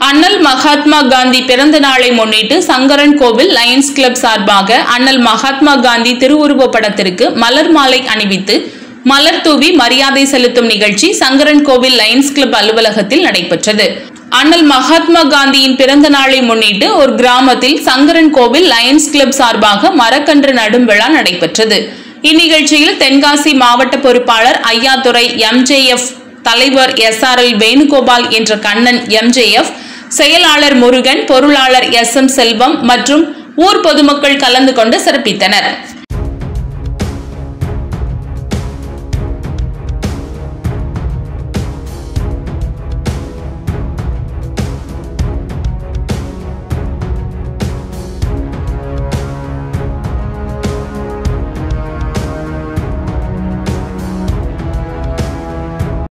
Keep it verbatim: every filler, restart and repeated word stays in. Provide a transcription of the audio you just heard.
அண்ணல் மகாத்மா காந்தி பிறந்த நாளை முன்னிட்டு சங்கரன் கோவில் லயன்ஸ் கிளப் சார்பாக அண்ணல் மகாத்மா காந்தி திருவுருவ படத்திற்கு மலர் மாலை அணிவித்து மலர் தூவி மரியாதை செலுத்தும் நிகழ்ச்சி சங்கரன் கோவில் லயன்ஸ் கிளப் அலுவலகத்தில் நடைபெற்றது. அண்ணல் மகாத்மா காந்தியின் பிறந்த நாளை முன்னிட்டு ஒரு கிராமத்தில் சங்கரன் கோவில் லயன்ஸ் கிளப் சார்பாக மரக்கன்று நடும் விழா நடைபெற்றது. இந்நிகழ்ச்சியில் தென்காசி மாவட்ட பொறுப்பாளர் ஐயாதுரை எம் ஜே எஃப் தலைவர் எஸ் ஆர் எல் வேணுகோபால் என்ற கண்ணன் எம் ஜே எஃப் செயலாளர் முருகன், பொருளாளர் எஸ் எம் செல்வம் மற்றும் ஊர் பொதுமக்கள் கலந்து கொண்டு சிறப்பித்தனர்.